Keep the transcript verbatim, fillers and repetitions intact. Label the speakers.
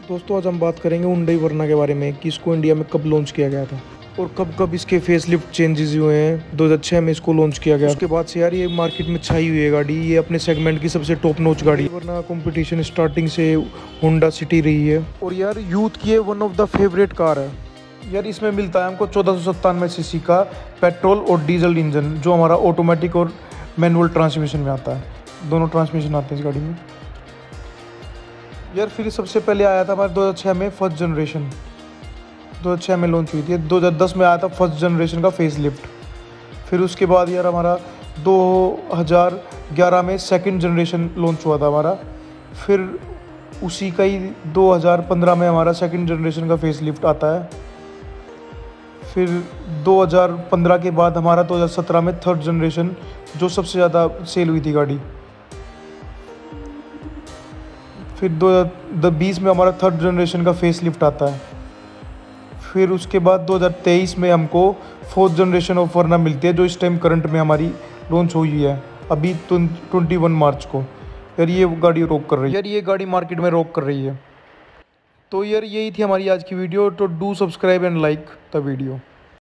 Speaker 1: दोस्तों आज हम बात करेंगे हुंडई वर्ना के बारे में कि इसको इंडिया में कब लॉन्च किया गया था और कब कब इसके फेस लिफ्ट चेंजेस हुए हैं। दो हज़ार छह में इसको लॉन्च किया गया। उसके बाद से यार ये मार्केट में छाई हुई है गाड़ी। ये अपने सेगमेंट की सबसे टॉप नॉच गाड़ी। वर्ना कंपटीशन स्टार्टिंग से होंडा सिटी रही है और यार यूथ की ये one of the favourite car है। यार इसमें मिलता है हमको चौदह सौ सत्तानवे सी सी का पेट्रोल और डीजल इंजन, जो हमारा ऑटोमेटिक और मैनुअल ट्रांसमिशन में आता है। दोनों ट्रांसमिशन आते हैं इस गाड़ी में। यार फिर सबसे पहले आया था हमारे दो हज़ार छह में फर्स्ट जनरेशन, दो हज़ार छह में लॉन्च हुई थी। दो हज़ार दस में आया था फर्स्ट जनरेशन का फेस लिफ्ट। फिर उसके बाद यार हमारा दो हज़ार ग्यारह में सेकंड जनरेशन लॉन्च हुआ था हमारा। फिर उसी का ही दो हज़ार पंद्रह में हमारा सेकंड जनरेशन का फेस लिफ्ट आता है। फिर दो हज़ार पंद्रह के बाद हमारा दो हज़ार सत्रह में थर्ड जनरेशन, जो सबसे ज़्यादा सेल हुई थी गाड़ी। फिर दो हज़ार बीस में हमारा थर्ड जनरेशन का फेस लिफ्ट आता है। फिर उसके बाद दो हज़ार तेईस में हमको फोर्थ जनरेशन ऑफ वर्ना मिलती है, जो इस टाइम करंट में हमारी लॉन्च हुई है अभी इक्कीस मार्च को। यार ये गाड़ी रॉक कर रही है। यार ये गाड़ी मार्केट में रॉक कर रही है। तो यार यही थी हमारी आज की वीडियो। तो do subscribe and like the video.